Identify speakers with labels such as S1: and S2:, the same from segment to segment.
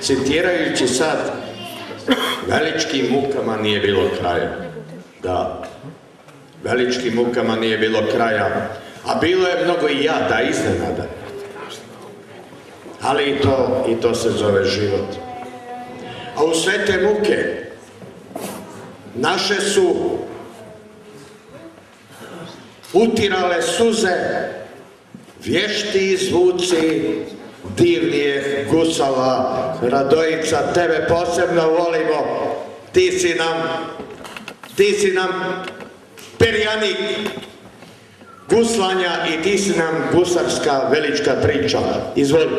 S1: citirajući sad, veličkim mukama nije bilo kraja. Da, veličkim mukama nije bilo kraja, a bilo je mnogo i jada, iznenada. Ali i to se zove život. A u sve te muke naše su utirale suze vješti zvuci divnijeg gusala. Radojica, tebe posebno volimo, ti si nam perjanik guslanja i ti si nam gusarska velička priča. Izvoli.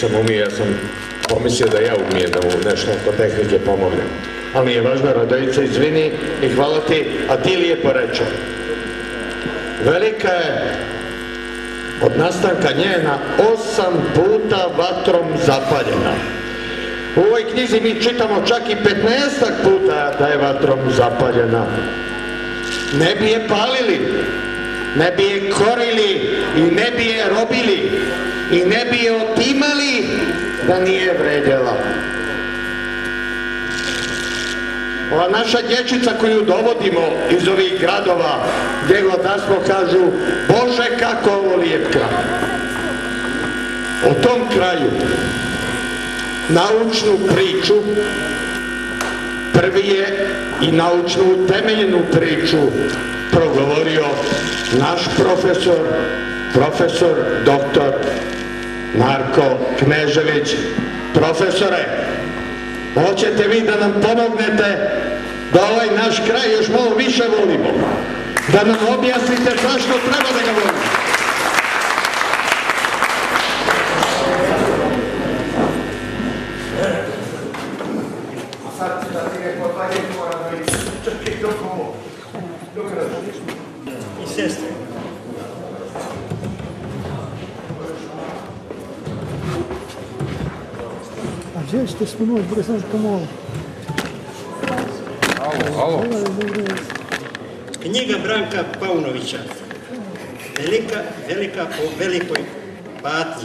S1: nisam umio, ja sam pomislio da ja umijem da mu nešto oko tehnike pomognem. Ali nije važno, Radojica, izvini i hvala ti, a ti lijepo reče. Velika je od nastanka njena 8 puta vatrom zapaljena. U ovoj knjizi mi čitamo čak i 15 puta da je vatrom zapaljena. Ne bi je palili, ne bi je korili i ne bi je robili i ne bi je otimali da nije vredjela. Ova naša dječica koju dovodimo iz ovih gradova, gdje god da smo, kažu, Bože, kako ovo lijep kraj. O tom kraju naučnu priču, prvi je i naučno utemeljenu priču progovorio naš profesor doktor Marko Knežević. Profesore, hoćete vi da nam pomognete da ovaj naš kraj još malo više volimo? Da nam objasnite zašto treba da ga volimo?
S2: A sad da ti neko dalje mora da li čekaj dok razliš. I sestre.
S3: A gdje ćete spomenuti, bude sam pomoći?
S4: Alo.
S2: Knjiga Branka Paunovića. Velika po velikoj patnji.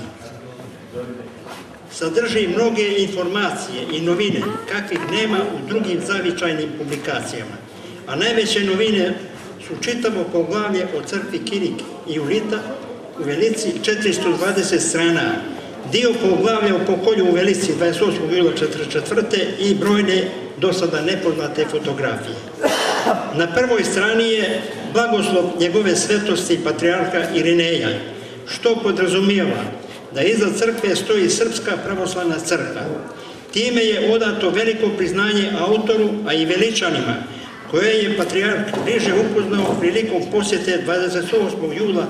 S2: Sadrži mnoge informacije i novine kakvih nema u drugim zavičajnim publikacijama. A najveće novine su čitavo poglavlje o crkvi Kirik i Ulita u Velici 420 strana, dio poglavlja o pokolju u Velici 28. jula 1944. i brojne do sada nepoznate fotografije. Na prvoj strani je blagoslov njegove svetosti patrijarha Irineja, što podrazumijeva da iza crkve stoji Srpska pravoslavna crkva. Time je odato veliko priznanje autoru, a i Veličanima, koje je patrijarh bliže upoznao prilikom posjete 28. jula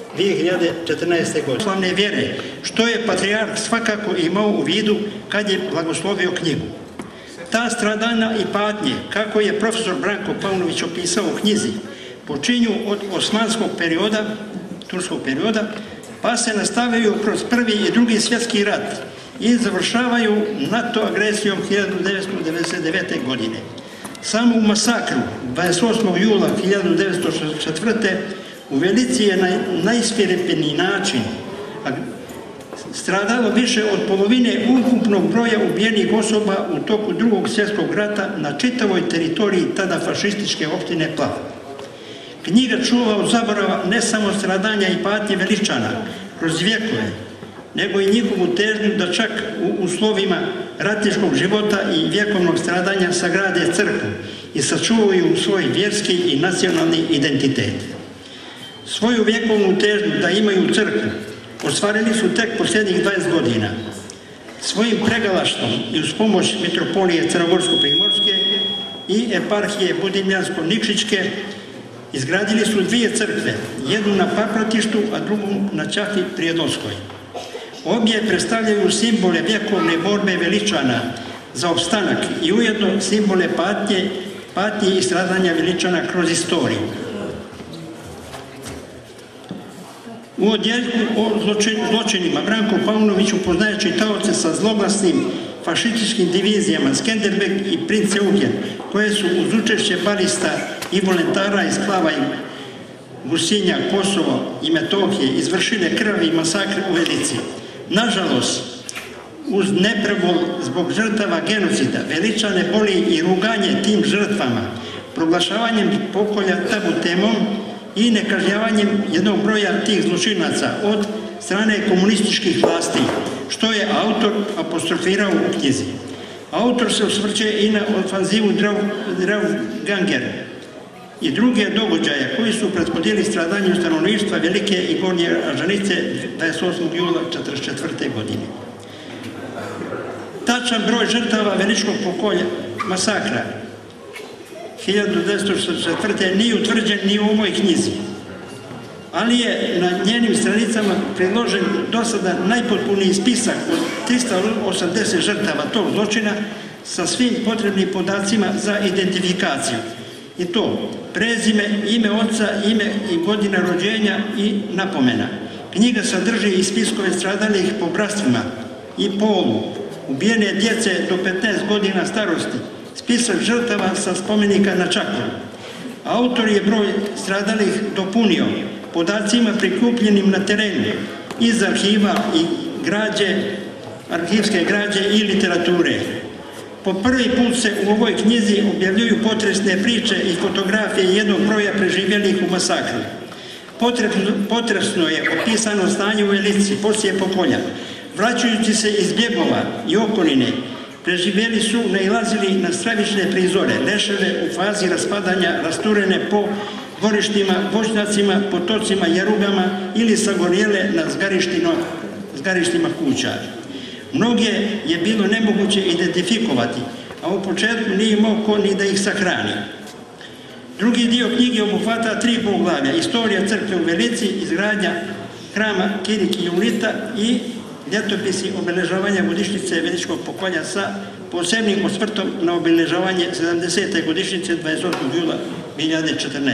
S2: 2014. godine. Slavne vjere, što je patrijarh svakako imao u vidu kad je blagoslovio knjigu. Ta stradanja i patnje, kako je profesor Branko Paunović opisao u knjizi, počinju od osmanskog perioda, turskog perioda, pa se nastavljaju kroz Prvi i Drugi svjetski rat i završavaju NATO agresijom 1999. godine. Samo u masakru 28. jula 1964. u Velici je na najsvirepeniji način stradalo više od polovine ukupnog broja ubijenih osoba u toku Drugog svjetskog rata na čitavoj teritoriji tada fašističke opštine Plav. Knjiga čuva od zaborava ne samo stradanja i patnje Veličana kroz vjekove, nego i njihovu težnju da čak u uslovima ratničkog života i vjekovnog stradanja sagrade crkvu i sačuvaju svoj vjerski i nacionalni identitet. Svoju vjekovnu težnju da imaju crkvu ostvarili su tek posljednjih 20 godina. Svojim pregalaštvom i uz pomoć mitropolije Crnogorsko-Primorske i eparhije Budimljansko-Nikšićke izgradili su dvije crkve, jednu na Papratištu, a drugu na Ćahti Prijedolskoj. Obje predstavljaju simbole vjekovne borbe Veličana za opstanak i ujedno simbole patnje i stradanja Veličana kroz istoriju. U odjeljku o zločinima Branko Paunović upoznaje čitaoce sa zloglasnim fašističkim divizijama Skenderbeg i Princ Eugen, koje su uz učešće balista i volontara iz Klava i Gusinja, Kosovo i Metohije izvršile krvavi masakr u Velici. Nažalost, uz neprevol zbog žrtava genocida, Veličane boli i ruganje tim žrtvama, proglašavanjem pokolja tabu temom i nekažnjavanjem jednog broja tih zločinaca od strane komunističkih vlasti, što je autor apostrofirao u knjizi. Autor se osvrće i na ofanzivu Draufganger i druge događaje koji su prethodili stradanju stanovništva Velike i Gornje Ažanice 28. jula 1944. godine. Tačan broj žrtava Veličkog pokolja masakra 1944. nije utvrđen ni u ovoj knjizi. ali je na njenim stranicama predložen do sada najpotpuniji spisak od 380 žrtava tog zločina sa svim potrebnim podacima za identifikaciju. I to prezime, ime oca, ime i godina rođenja i napomena. Knjiga sadrži i spiskove stradalih po bratstvima i polu, ubijene djece do 15 godina starosti, spisak žrtava sa spomenika na Čakoru. Autor je broj stradalih dopunio podacima prikupljenim na terenu iz arhiva i arhivske građe i literature. Po prvi put se u ovoj knjizi objavljuju potresne priče i fotografije jednog broja preživjelih u masakru. Potresno je opisano stanje u Velici poslije pokolja. Vraćajući se iz bjegova i okoline, preživjeli su nailazili na stravične prizore, leševe u fazi raspadanja rasturene po dvorištima, voćnjacima, potocima, jarugama ili sagorjele na zgarištima kuća. Mnoge je bilo nemoguće identifikovati, a u početku nije imao ko ni da ih sahrani. Drugi dio knjige obuhvata 3 poglavlja: istorija crkve u Velici, izgradnja hrama Kirik i Julita i ljetopisi obeležavanja godišnjice Veličkog pokolja sa posebnim osvrtom na obeležavanje 70. godišnjice 28. jula 2014.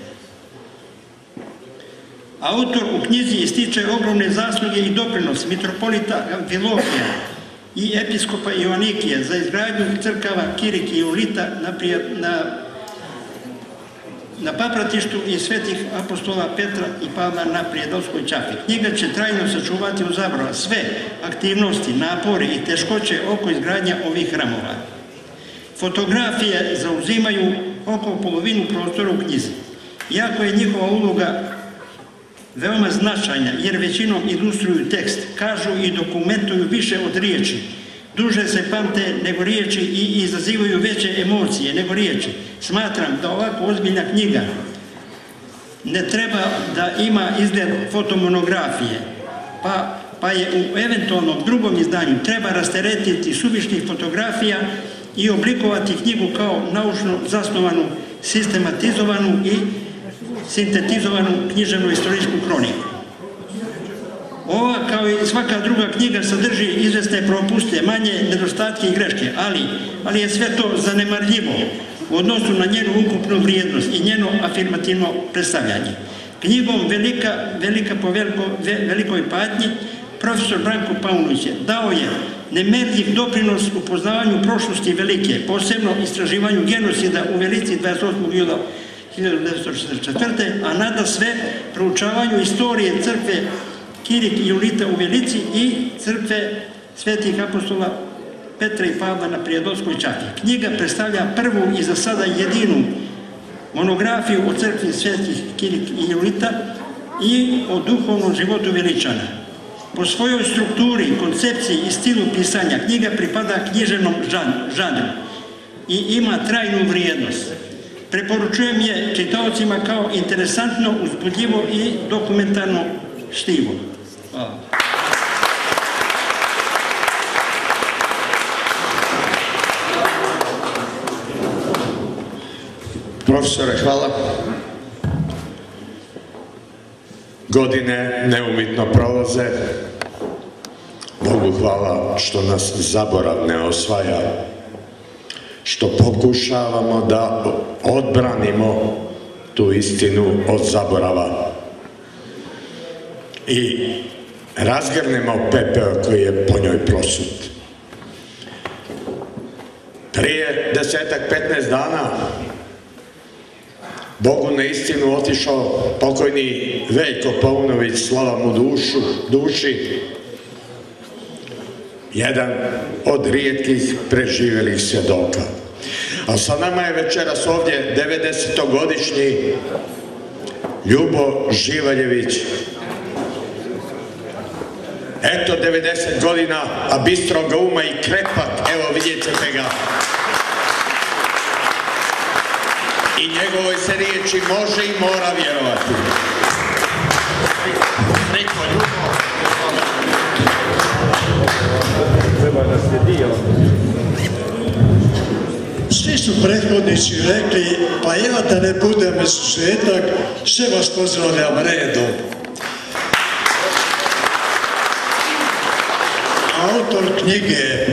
S2: Autor u knjizi ističe ogromne zasluge i doprinos mitropolita Amfilohija i episkopa Ioannikija za izgradnju crkava Kirik i Julita na Papratištu i svetih apostola Petra i Pavla na Prijedolskoj ćapi. Knjiga će trajno sačuvati u zaborav sve aktivnosti, napori i teškoće oko izgradnja ovih hramova. Fotografije zauzimaju oko polovinu prostora u knjizi. Iako je njihova uloga veoma značajna jer većinom ilustruju tekst, kažu i dokumentuju više od riječi, duže se pamte nego riječi i izazivaju veće emocije nego riječi. Smatram da ovako ozbiljna knjiga ne treba da ima izgled fotomonografije, pa je u eventualnom drugom izdanju treba rasteretiti suvišnih fotografija i oblikovati knjigu kao naučno zasnovanu, sistematizovanu i sintetizovanu književno-istorijsku kroniku. Ova, kao i svaka druga knjiga, sadrži izvesne propuste, manje nedostatke i greške, ali je sve to zanemarljivo u odnosu na njenu ukupnu vrijednost i njeno afirmativno predstavljanje. Knjigom Velika po velikoj patnji profesor Branko Paunović dao je nemerljiv doprinos u poznavanju prošlosti Velike, posebno istraživanju genocida u Velici 28. jula 1944. a nada sve proučavanju istorije crkve Kirik i Julita u Velici i crkve svetih apostola Petra i Pavla na Prijedolskoj ćapi. Knjiga predstavlja prvu i za sada jedinu monografiju o crkvi svetih Kirik i Julita i o duhovnom životu Veličana. Po svojoj strukturi, koncepciji i stilu pisanja knjiga pripada književnom žanru i ima trajnu vrijednost. Preporučujem je čitaocima kao interesantno, uzbudljivo i dokumentarno štivo. Hvala.
S1: Profesore, hvala. Godine neumitno prolaze. Bogu hvala što nas zaborav ne osvaja, što pokušavamo da odbranimo tu istinu od zaborava i razgrnemo pepeo koji je po njoj prosut. Prije 10-15 dana Bogu na istinu otišao pokojni Veljko Paunović, slava mu duši, jedan od rijetkih preživjelih svjedoka. A sa nama je večeras ovdje 90-godišnji Ljubo Živaljević. Eto, 90 godina, a bistroga uma i krepak, evo vidjet ćete ga. I njegovoj se riječi može i mora vjerovati. Rekao Ljubo.
S4: Treba da se dio.
S2: Svi
S4: Svi su prethodnici rekli, pa ja da ne budem izuzetak, sve vas pozdravljam redom. Autor knjige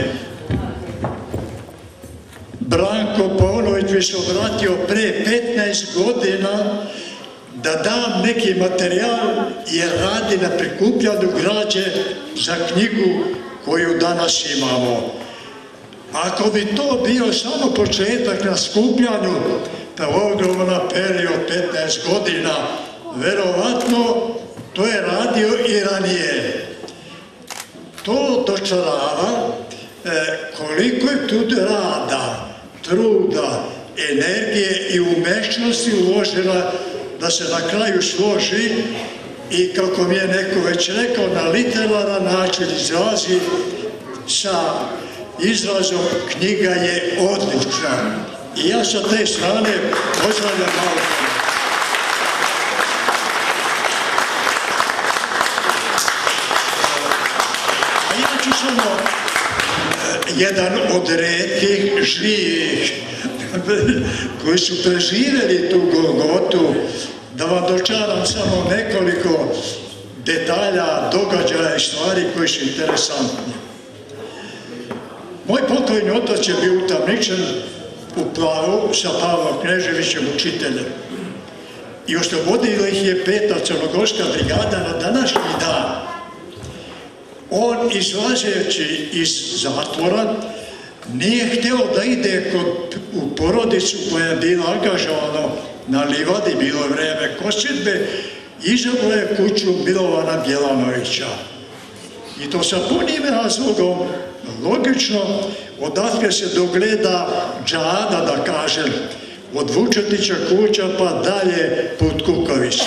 S4: Branko Paunović mi se obratio pre 15 godina da dam neki materijal jer radi na prikupljanju građe za knjigu koju danas imamo. Ako bi to bio samo početak na skupljanju, pa ogroman period 15 godina, verovatno to je radio i ranije. To dočarava koliko je tu rada, truda, energije i umešnosti uložila da se na kraju složi i kako mi je neko već rekao, na literaran način izrazi sa izrazom knjiga je odlična. I ja sa te strane pozdravljam autora. A ja ću samo jedan od retkih živih koji su preživjeli tu golgotu, da vam dočaram samo nekoliko detalja, događaja i stvari koji su interesantni. Moj pokojni otac je bio utamničen u Plavu sa Pavlom Kneževićem, učiteljem. I oslobodila ih je 5. crnogorska brigada na današnji dan. On, izlazeći iz zatvora, nije htio da ide u porodicu koja je bila angažovana na livadi, bilo je vreme kosidbe, izabrao je kuću Milovana Bjelanovića. I to sa punim razlogom, logično, odatle se dogleda džada, da kažem, od Vučetića kuća pa dalje put Kukovića.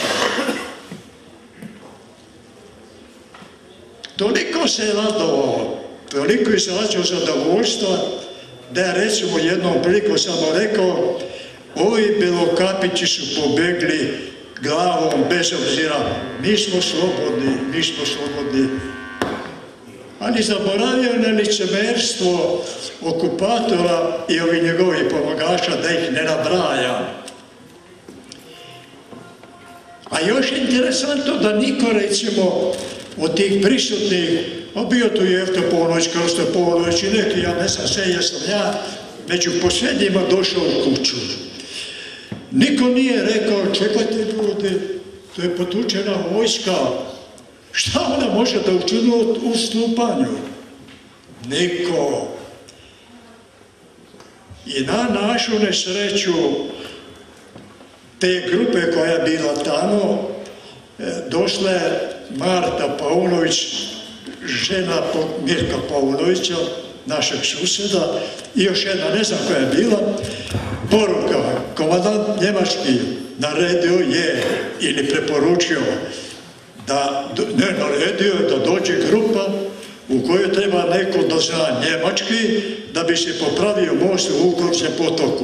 S4: Toliko se je radovao, toliko izrađao zadovoljstva, da je recimo jednom prilikom samo rekao, ovi belokapići su pobegli glavom bez obzira, mi smo slobodni, mi smo slobodni. Ali zaboravio na licemerstvo okupatora i ovih njegovih pomagača, da ih ne nabraja. A još je interesantno da niko, recimo, od tih prisutnih, a bio tu je Evto Paunović, Krsto Paunović i neki, ja ne znam sve, jesam ja, među posljednjima došao u kuću. Niko nije rekao, čekajte ljudi, to je potučena vojska, šta ona može da učini u stupanju? Niko. I na našu nesreću te grupe koja je bila tamo, došla je Marta Paunović, žena Mirka Paunovića, našeg susjeda, i još jedna, ne znam koja je bila, poruka, komandant njemački naredio je ili preporučio da, ne naredio je da dođe grupa u kojoj treba neko da zna njemački da bi se popravio most u Vukovskom potoku.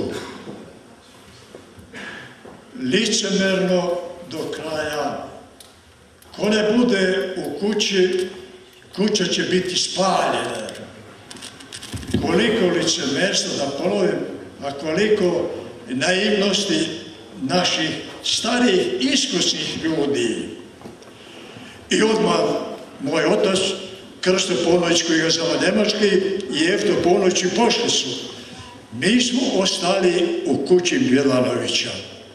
S4: Licemerno do kraja. Ko ne bude u kući, kuća će biti spaljena. Koliko licemerstva, da ponovim, a koliko naivnosti naših starijih, iskusnih ljudi. I odmah moj otac, Krsto Paunović, koji je znao njemački, i Evto Paunović pošli su. Mi smo ostali u kući Bjelanovića.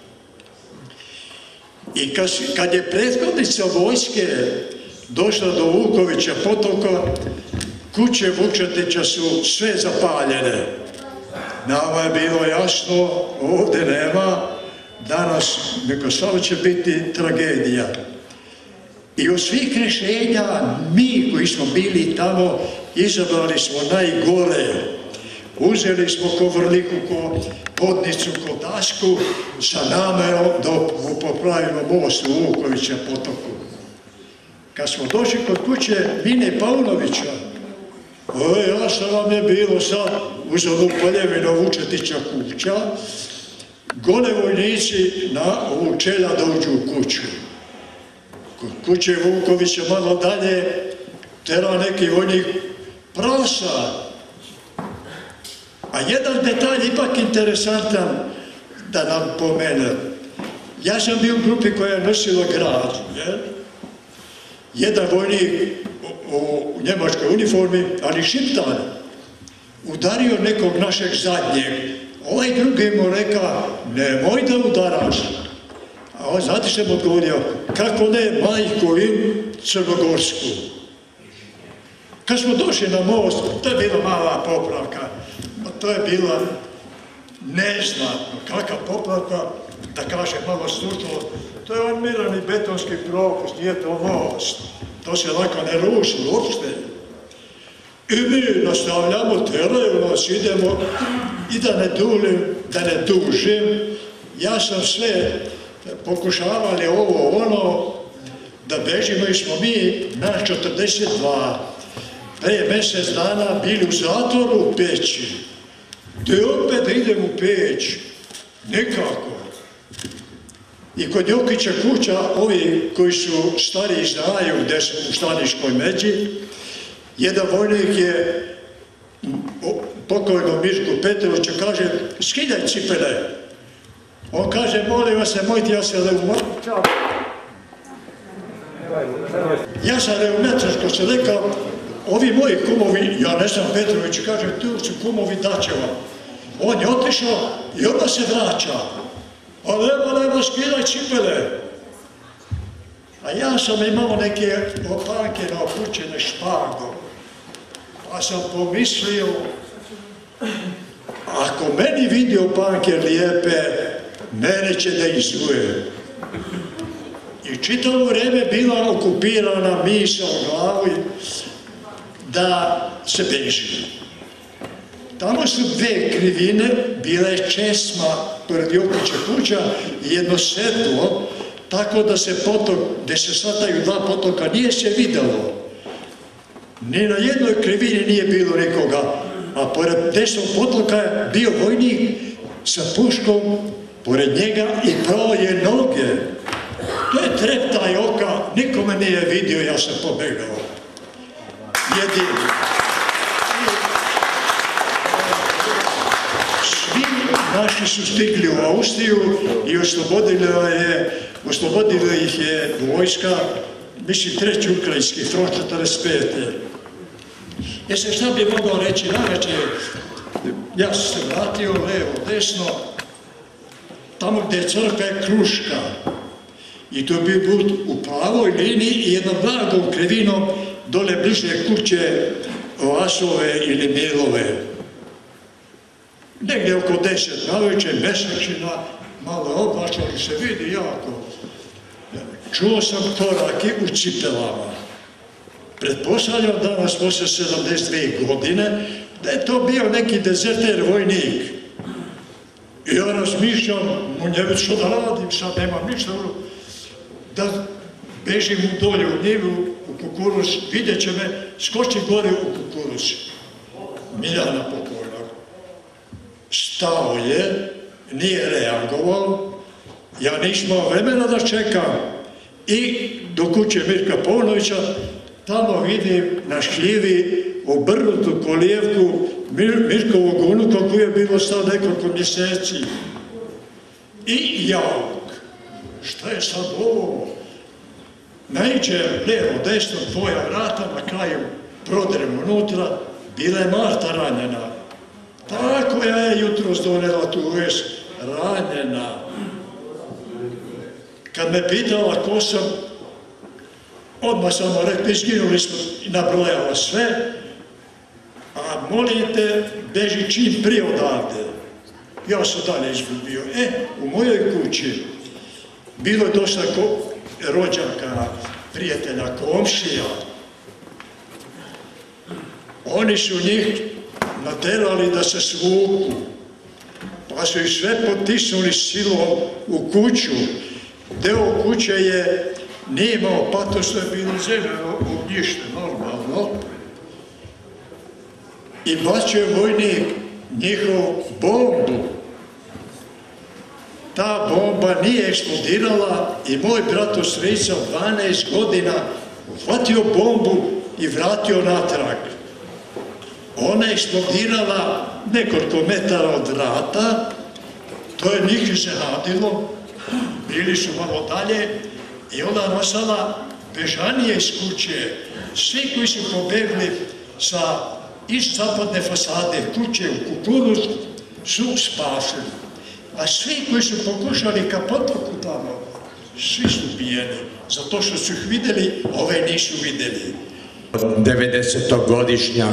S4: I kad je prethodnica vojske došla do Vukovića potoka, kuće Vučetića su sve zapaljene. Nama je bilo jasno, ovdje nema, danas neko samo će biti tragedija. I od svih rješenja, mi koji smo bili tamo, izabrali smo najgore. Uzeli smo ko vrliku, ko podnicu, ko dasku, sa namerom da popravimo most u Vukovića potoku. Kad smo došli kod kuće Mine Paunovića, jasno vam je bilo sad uz ovu Poljevino Vučetića kuća, gole vojnici na ovu čelja da uđu u kuću. Kod kuće Vukovića malo dalje tera neki vojnik prasa. A A jedan detalj ipak interesantan da nam pomene. Ja sam bio u grupi koja je nosila građu. Jedan vojnik u njemačkoj uniformi, ali šiptar, udario nekog našeg zadnjeg. Ovaj drugi mu reka, nemoj da udaraš. A on, znate što mu odgovorio, kako ne, majku im crnogorsku. Kad smo došli na most, to je bila mala popravka. To je bila neznatno. Kakva popravka, da kaže malo stutilo, to je armirani betonski propust, nije to most. To se lako ne ruši uopšte. I mi nastavljamo, teraju nas, idemo, i da ne dužim, ja sam sve pokušavali ovo, ono, da bežimo i smo mi na 42. Prije mjesec dana bili u zatvoru u Peći. Gdje opet da idem u Peć? Nekako. I kod Jokića kuća, ovi koji su stariji znaju gdje su u Staniškoj međi, jedan vojnik je pokojnom Mirku Petroviću kaže, skidaj cipele. On kaže, molim vas, nemojte, ja sam reumačar. Ja sam reumačar, što se rekao, ovi moji kumovi, ja ne znam Petrović, kaže, tu su kumovi Dačeva. On je otišao i onda se vraća. Ali nema, skidaj cipele. A ja sam imao neke opanke naopućene špagom. Pa sam pomislio, ako meni vidi opanke lijepe, mene će da izuje. I čitavo vrijeme bila okupirana misao u glavi da se beži. Tamo su dve krivine, bila je česma pored Jokića kuća i jedno sedlo, tako da se potok, gdje se svataju dva potoka, nije se videlo. Ni na jednoj krivini nije bilo nikoga, a pored desnog potoka je bio vojnik sa puškom, pored njega i pravo je noge. To je treptaj oka, nikome nije vidio, ja sam pobegao. Jedini. Svi naši su stigli u Austriju i oslobodila ih je vojska, mislim, 3. ukrajinski front 45. Jeste šta bi mogao reći, najveće, ja sam se vratio levo, desno, tamo gdje je crkva je Kruška. I to bi bio u pravoj liniji i jednom blagom krivinom dole bliže kuće Oasove ili Milove. Negdje oko 10 navečer, mesečina, malo oblačali se vidi jako. Čuo sam korake u cipelama. Pretpostavljam danas posle 72 godine da je to bio neki dezerter vojnik. I ja razmišljam, Munjević, što da radim, sad nemam ništa, da bežim u dolje u njivu, u kukuruz, vidjet će me, skoči gore u kukuruz. Miljana pokojnog. Stao je, nije reagovao, ja nisam imao vremena da čekam. I do kuće Mirka Paunovića, tamo vidim na šljivi obrnutu kolijevku Mirkovog unuka koji je bilo stao nekoliko mjeseci. I jauk. Šta je sad ovo? Naiđe levo, desno, tvoja vrata, na kraju prodrem unutra, bila je Marta ranjena. Tako ja je jutros donela tu vest, ranjena. Kad me pitala ko sam, odmah sam mu rekao, izginuli smo i nabrojala sve, a molim te, beži čim prije odavde. Ja sam dalje izgubio. U mojoj kući bilo je dosta rođaka, prijatelja, komšija. Oni su njih naterali da se svuku, pa su ih sve potisnuli silom u kuću. Deo kuće nije imao patos, to je bilo zeleno ognjište, normalno. I bacio je vojnik njihov bombu. Ta bomba nije eksplodirala i moj brat od strica 12 godina uhvatio bombu i vratio natrag. ona je eksplodirala nekoliko metara od vrata, to je njih iznenadilo, bili su malo dalje i ona nastala bežanije iz kuće. Svi koji su pobegli iz zapadne fasade kuće u kukuruz su spašeni. A svi koji su pokušali ka potoku tamo, svi su ubijeni. Zato što su ih vidjeli, ove nisu vidjeli.
S1: 90-godišnjak,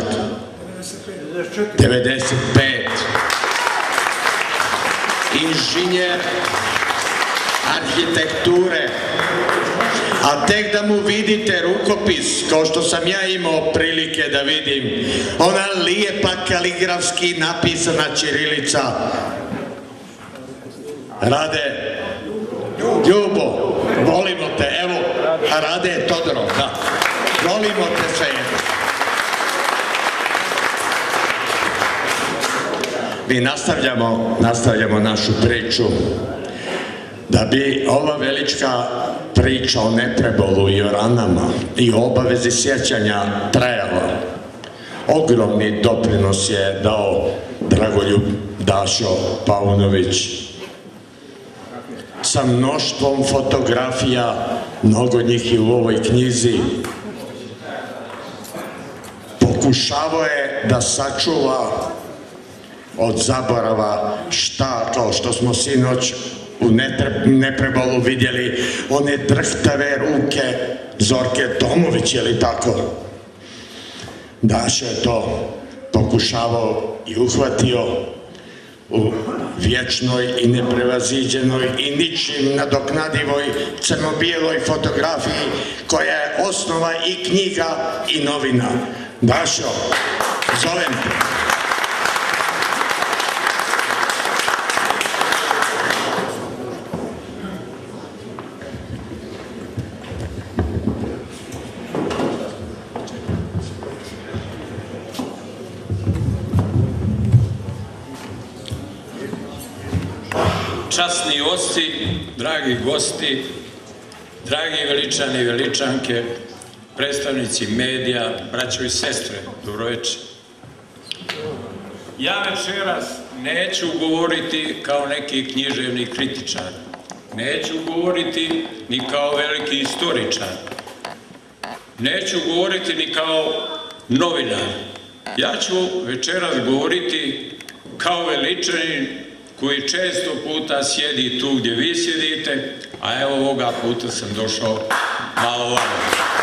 S1: 95, inženjer arhitekture, a tek da mu vidite rukopis, kao što sam ja imao prilike da vidim, ona lijepa kaligrafski napisana ćirilica. Rade, Ljubo, volimo te, evo, a Rade je Todorov, da, volimo te sve jedno. Mi nastavljamo našu priču, da bi ova velička priča o Neprebolu i o ranama i o obavezi sjećanja trajala. Ogromni doprinos je dao Dragoljub Dašo Paunović sa mnoštvom fotografija, mnogo njih i u ovoj knjizi. Pokušavao je da sačuva od zaborava šta, kao što smo sinoć u Neprebolu vidjeli, one drhtave ruke Zorke Tomović, je li tako? Dašo je to pokušavao i uhvatio u vječnoj i neprevaziđenoj i ničim nadoknadivoj crno-bijeloj fotografiji koja je osnova i knjiga i novina. Dašo, zovem te.
S5: Časni osti, dragi gosti, dragi veličani i veličanke, predstavnici medija, braćo i sestre, dobroveče. Ja večeras neću govoriti kao neki književni kritičar, neću govoriti ni kao veliki istoričar, neću govoriti ni kao novinar. Ja ću večeras govoriti kao veličanin koji često puta sjedi tu gdje vi sjedite, a evo ovoga puta sam došao malo vamo.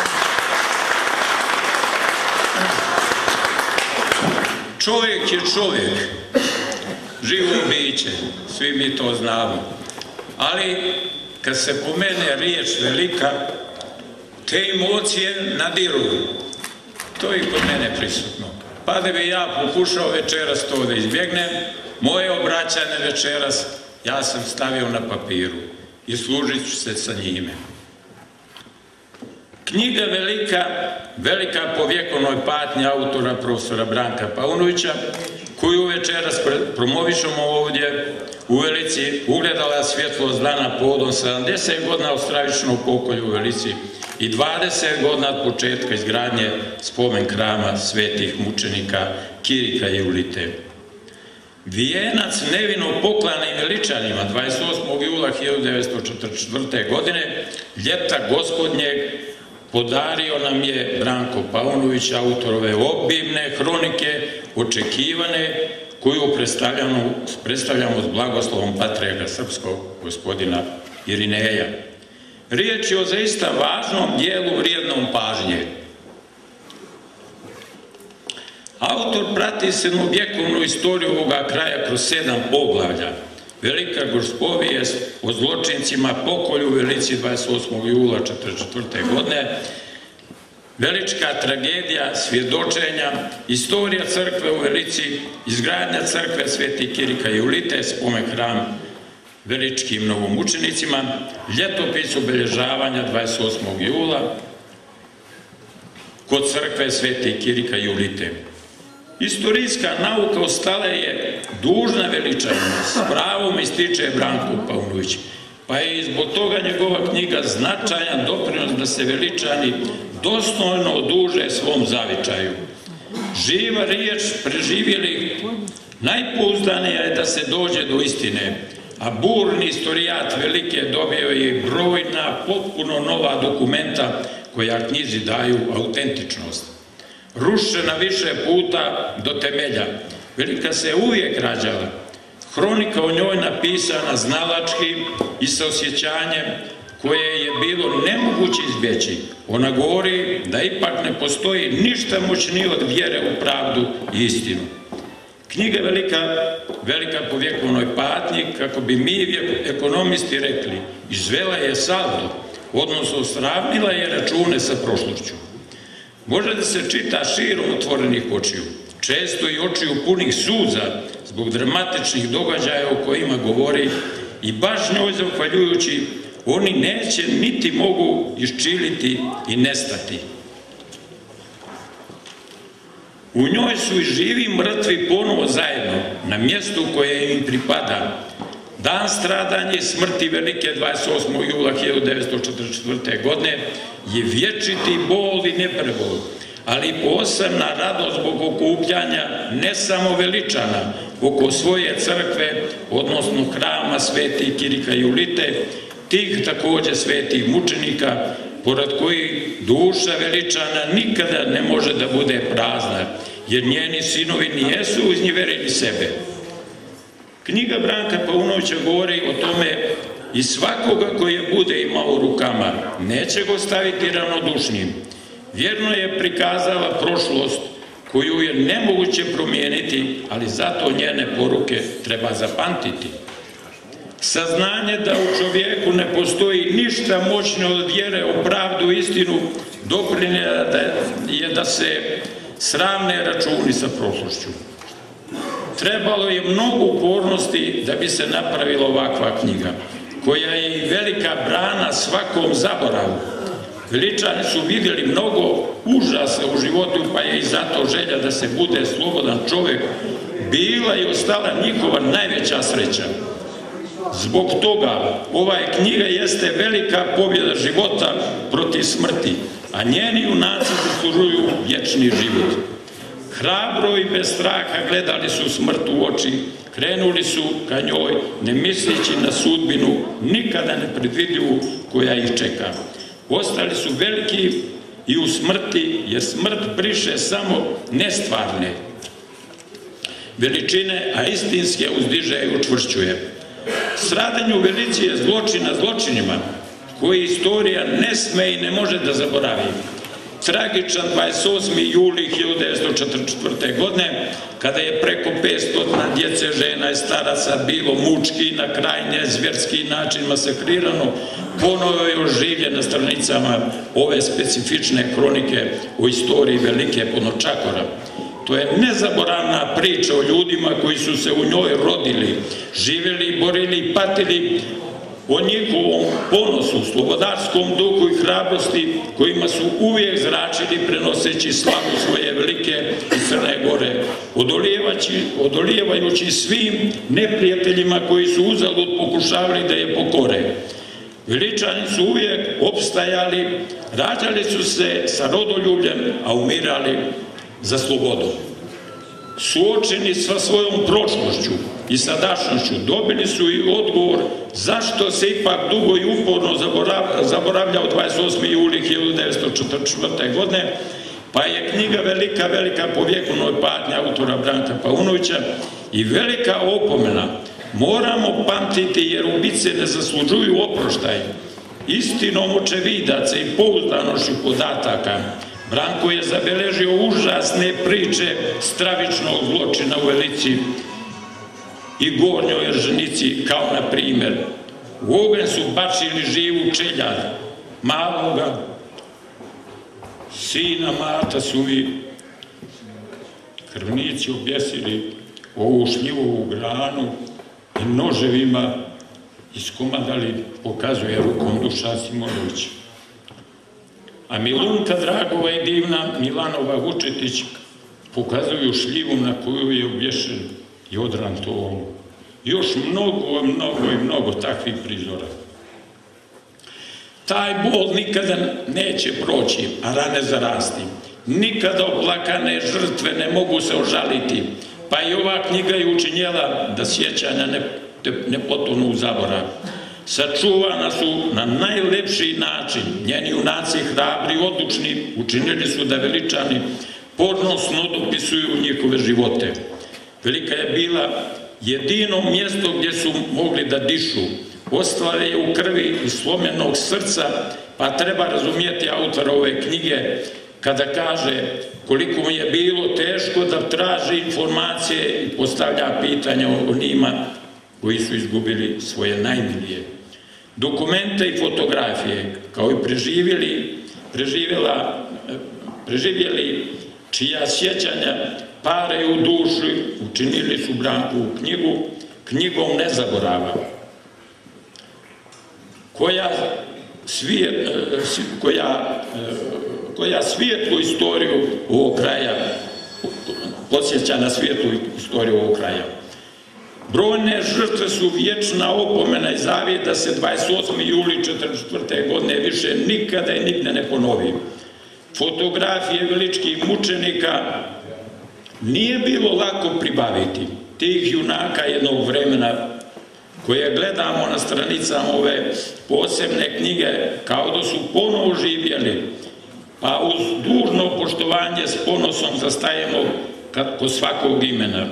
S5: Čovjek je čovjek, živo biće, svi mi to znamo, ali kad se pomene riječ velika, te emocije nadiruju. To je i kod mene prisutno. Pa da bi ja pokušao večeras to da izbjegnem, moje obraćanje večeras ja sam stavio na papiru i služit ću se sa njime. Knjiga velika po vjekovnoj patnji autora profesora Branka Paunovića, koju večeras promovišemo ovdje u Velici, ugledala svjetlost dana povodom 70 godina od stravičnog pokolja u Velici i 20 godina od početka izgradnje spomen hrama svetih mučenika Kirika i Julite. Vijenac nevino poklanim veličanima 28. jula 1944. godine, ljeta gospodnjeg, podario nam je Branko Paunović, autorove obimne hronike, očekivane, koju predstavljamo s blagoslovom patrijarha srpskog gospodina Irineja. Riječ je o zaista važnom dijelu vrijednom pažnje. Autor prati sedmovjekovnu istoriju ovoga kraja kroz 7 poglavlja. Velika gospovijest o zločincima, pokolju u Velici 28. jula 1944. godine, velička tragedija, svjedočenja, istorija crkve u Velici, izgradnja crkve Sveti Kirika i Julite, spomen hram veličkim novomučenicima, ljetopis obilježavanja 28. jula kod crkve Sveti Kirika i Julite. Istorijska nauka ostala je dužna veličanima, s pravom ističe Branko Paunović, pa je i zbog toga njegova knjiga značajan doprinos da se veličani dostojno oduže svom zavičaju. Živa riječ preživjelih najpouzdanija je da se dođe do istine, a burni istorijat velike dobio je brojna, potpuno nova dokumenta koja knjizi daju autentičnost. Rušena više puta do temelja, velika se uvijek rađala. Hronika o njoj napisana znalački i sa osjećanjem koje je bilo nemoguće izbjeći. Ona govori da ipak ne postoji ništa moćnije od vjere u pravdu i istinu. Knjiga velika po vjekovnoj patnji, kako bi mi ekonomisti rekli, izvela je saldo, odnosno sravnila je račune sa prošlošću. Može da se čita širom otvorenih očiju, često i očiju punih suza zbog dramatičnih događaja o kojima govori i baš njoj zahvaljujući oni neće niti mogu iščiliti i nestati. U njoj su i živi i mrtvi ponovo zajedno, na mjestu koje im pripada. Dan stradanja i smrti velike 28. jula 1944. godine je vječiti bol i neprevol, ali i posebna radost zbog okupljanja ne samo veličana oko svoje crkve, odnosno hrama svetih Kirika i Julite, tih također svetih mučenika, pored kojih duša veličana nikada ne može da bude prazna, jer njeni sinovi nijesu iznjeverili sebe. Knjiga Branka Paunovića govori o tome i svakoga koji je bude imao u rukama, neće go staviti ravnodušnim. Vjerno je prikazala prošlost koju je nemoguće promijeniti, ali zato njene poruke treba zapamtiti. Saznanje da u čovjeku ne postoji ništa moćno od vjere u pravdu i istinu doprinijela je da se sravne računi sa prošlošću. Trebalo je mnogo upornosti da bi se napravila ovakva knjiga, koja je i velika brana svakom zaboravu. Veličani su vidjeli mnogo užasa u životu, pa je i zato želja da se bude slobodan čovjek bila i ostala njihova najveća sreća. Zbog toga ova knjiga jeste velika pobjeda života protiv smrti, a njeni junaci zaslužuju vječni život. Hrabro i bez straha gledali su smrt u oči, krenuli su ka njoj, ne misleći na sudbinu, nikada nepredvidljivu koja ih čeka. Ostali su veliki i u smrti, jer smrt briše samo nestvarne veličine, a istinske uzdiže i učvršćuje. Stradanju velici je zločin na zločinima, koji istorija ne sme i ne može da zaboravi. Tragičan 28. juli 1944. godine, kada je preko 500 djece, žena i staraca bilo mučki i na kraj nezvjerski način masakrirano, ponovo je oživljen na stranicama ove specifične kronike o istoriji velike Podnočakora. To je nezaboravna priča o ljudima koji su se u njoj rodili, živjeli, borili i patili, o njihovom ponosu, slobodarskom duhu i hrabrosti kojima su uvijek zračili prenoseći slavu svoje velike iz Crne Gore, odolijevajući svim neprijateljima koji su uzalud pokušavali da je pokore. Veličani su uvijek opstajali, rađali su se sa rodoljubljem, a umirali za slobodu. Suočeni sa svojom prošlošću i sadašnjošću dobili su i odgovor zašto se ipak dugo i uporno zaboravljao 28. juli 1944. godine, pa je knjiga velika po vjekovnoj patnji autora Branka Paunovića i velika opomena. Moramo pamtiti jer ubice ne zaslužuju oproštaj. Istinom očevidaca i pouzdanošću podataka Branko je zabeležio užasne priče stravičnog zločina u Velici i Gornjoj Erženici, kao na primjer u oganj su bačili živu čeljad maloga sina Mata su i krvnici objesili ovu šljivovu granu i noževima iskomadali, pokazuje rukom Dušan Simonović. A Milunka Dragova i divna Milanova Vučetić pokazuju šljivu na koju je obješen i odran tovom. Još mnogo takvih prizora. Taj bol nikada neće proći, a rane zarasti. nikada oplakane žrtve ne mogu se ožaliti, pa i ova knjiga je učinjela da sjećanja ne potonu u zaborav. Sačuvana su na najlepši način, njeni junaci hrabri i odlučni učinili su da veličani ponosno dopisuju njihove živote. Velika je bila jedino mjesto gdje su mogli da dišu. Ostale je u krvi i slomljenog srca, pa treba razumijeti autora ove knjige kada kaže koliko mu je bilo teško da traži informacije i postavlja pitanja o njima koji su izgubili svoje najmilije. Dokumente i fotografije, kao i preživjeli čija sjećanja pare u duši, učinili su Brankovu knjigu knjigom nezaborava, koja svijetlu istoriju ovog kraja podsjeća na svijetlu istoriju ovog kraja. Brojne žrtve su vječna opomena i zavjet da se 28. juli 1944. godine više nikada i nigde ne ponovi. Fotografije veličkih mučenika nije bilo lako pribaviti. Tih junaka jednog vremena koje gledamo na stranicama ove posebne knjige kao da su ponovo živjeli, pa uz dužno poštovanje s ponosom zastajemo kod svakog imena.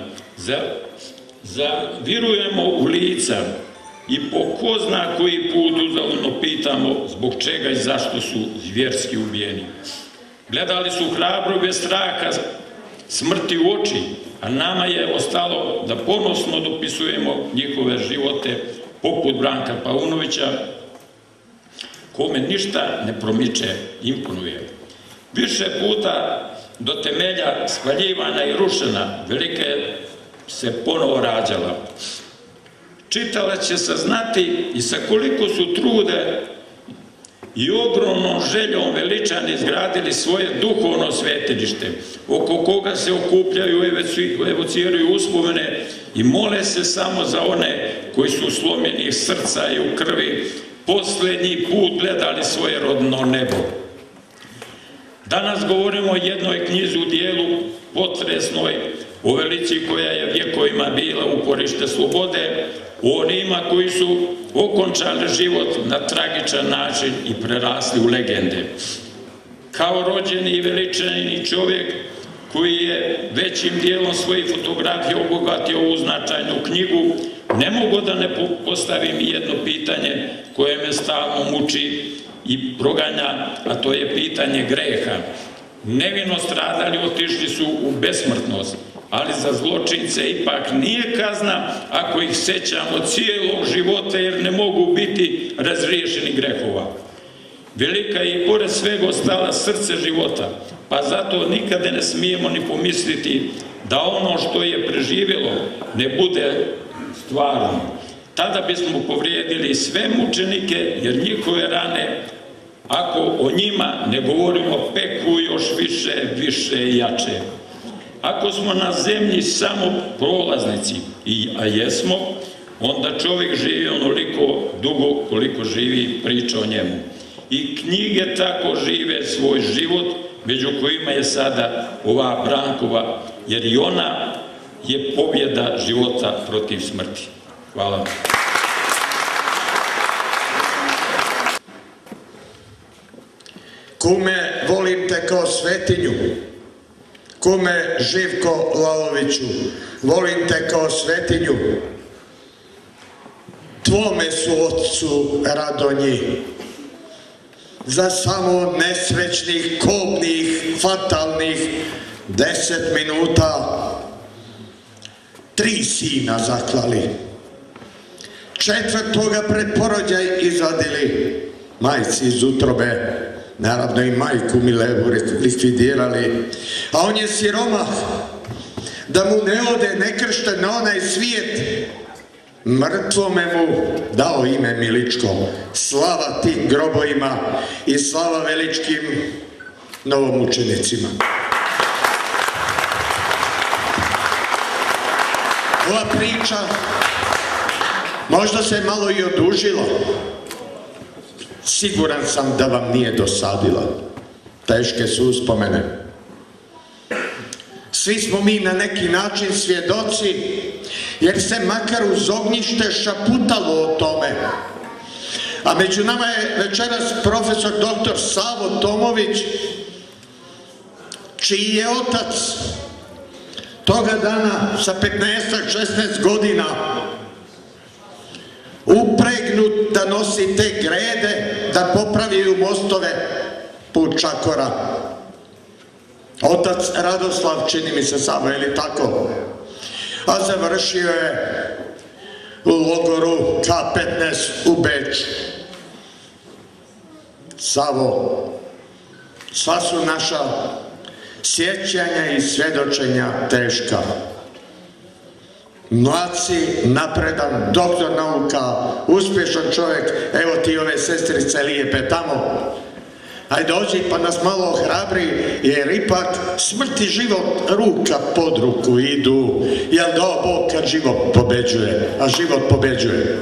S5: Zavirujemo u lica i po ko zna koji put uzaludno pitamo zbog čega i zašto su zvjerski ubijeni. Gledali su hrabro bez straha smrti u oči, a nama je ostalo da ponosno dopisujemo njihove živote poput Branka Paunovića, kome ništa ne promiče, imponuje. Više puta do temelja spaljivana i rušena, velika je se ponovo rađala. Čitala će saznati i sa koliko su trude i ogromnom željom veličani izgradili svoje duhovno svetilište, oko koga se okupljaju i evociraju uspomene i mole se samo za one koji su slomljenih srca i u krvi posljednji put gledali svoje rodno nebo. Danas govorimo o jednoj knjizi u dijelu potresnoj, o velici koja je vjekovima bila uporište slobode, o onima koji su okončali život na tragičan način i prerasli u legende. Kao rođeni i veličani čovjek koji je većim dijelom svojih fotografija obogatio ovu značajnu knjigu, ne mogu da ne postavim jedno pitanje koje me stalno muči i proganja, a to je pitanje greha. Nevino stradali otišli su u besmrtnost, ali za zločince ipak nije kazna ako ih sećamo cijelog života jer ne mogu biti razriješeni grehova. Velika je i pored svega ostala srce života, pa zato nikada ne smijemo ni pomisliti da ono što je preživjelo ne bude stvarno. Tada bismo povrijedili sve mučenike jer njihove rane, ako o njima ne govorimo, peku još više i jače. Ako smo na zemlji samo prolaznici, a jesmo, onda čovjek živi onoliko dugo koliko živi priča o njemu. I knjige tako žive svoj život, među kojima je sada ova Brankova, jer i ona je pobjeda života protiv smrti. Hvala.
S1: Kume, volim te kao svetinju. Kume Živko Laloviću, volim te kao svetinju. Tvome su ocu radonji. Za samo nesrećnih, kobnih, fatalnih 10 minuta 3 sina zaklali. 4. pred porođaj izvadili majci iz utrobe. Naravno i majku Milevu likvidirali. A on je siromah. Da mu ne ode nekršten na onaj svijet, mrtvome mu dao ime Miličko. Slava tim grobovima i slava veličkim novomučenicima. Ova priča možda se malo i odužila. Siguran sam da vam nije dosadila. Teške su uspomene. Svi smo mi na neki način svjedoci, jer se makar uz ognjište šaputalo o tome. A među nama je večeras profesor dr. Savo Tomović, čiji je otac toga dana sa 15-16 godina upregnut da nosi te grede, da popravljaju mostove put Čakora. Otac Radoslav, čini mi se, Savo, je li tako? A završio je u logoru K15 u Beču. Savo, sva su naša sjećanja i svjedočenja teška. Mlad si, napredan, doktor nauka, uspješan čovjek, evo ti ove sestrice lijepe tamo. Ajde dođi pa nas malo ohrabri, jer ipak smrt i život ruka pod ruku idu, jer dao Bog kad život pobeđuje, a život pobeđuje.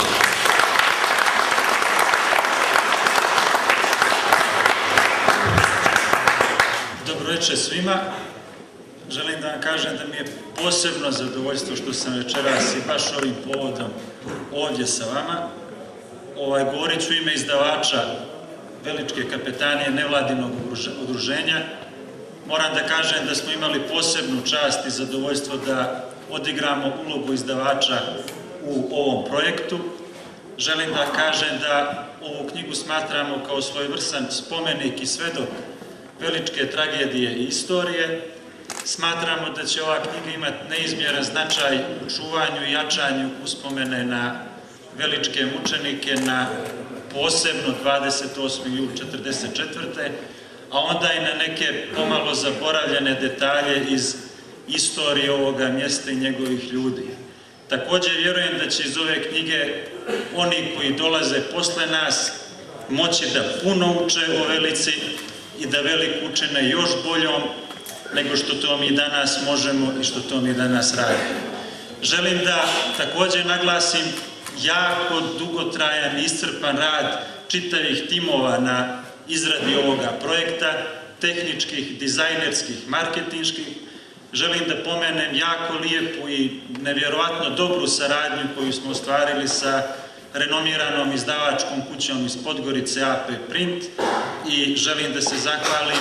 S6: Dobro večer svima. Želim da vam kažem da mi je posebno zadovoljstvo što sam večeras i baš ovim povodom ovdje sa vama. Govorit ću ime izdavača Veličke kapetanije nevladinog udruženja. Moram da kažem da smo imali posebnu čast i zadovoljstvo da odigramo ulogu izdavača u ovom projektu. Želim da kažem da ovu knjigu smatramo kao svojevrstan spomenik i svedok Veličke tragedije i istorije. Smatramo da će ova knjiga imati neizmjeran značaj u čuvanju i jačanju uspomene na veličke mučenike, na posebno 28. jul 1944. a onda i na neke pomalo zaboravljene detalje iz istorije ovoga mjesta i njegovih ljudi. Također vjerujem da će iz ove knjige oni koji dolaze posle nas moći da puno uče o Velici i da Veliku učine još boljom nego što to mi danas možemo i što to mi danas radimo. Želim da također naglasim jako dugotrajan i iscrpan rad čitavih timova na izradi ovoga projekta, tehničkih, dizajnerskih, marketinških. Želim da pomenem jako lijepu i nevjerovatno dobru saradnju koju smo ostvarili sa renomiranom izdavačkom kućom iz Podgorice AP Print i želim da se zahvalim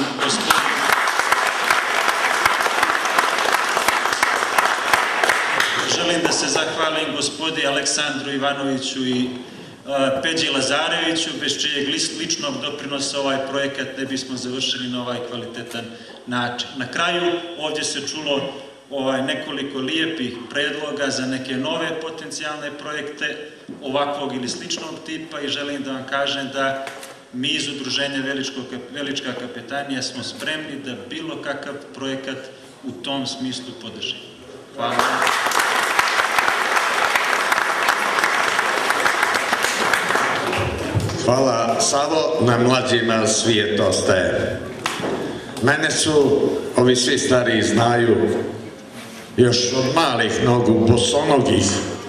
S6: gospodi Aleksandru Ivanoviću i Peđi Lazareviću, bez čijeg ličnog doprinosa ovaj projekat ne bismo završili na ovaj kvalitetan način. Na kraju ovdje se čulo nekoliko lijepih predloga za neke nove potencijalne projekte ovakvog ili sličnog tipa i želim da vam kažem da mi iz udruženja Velička kapetanija smo spremni da bilo kakav projekat u tom smislu podržimo. Hvala.
S1: Hvala, Savo, na mlađima svijet ostaje. Mene su, ovi svi stariji znaju, još od malih nogu, bosonogih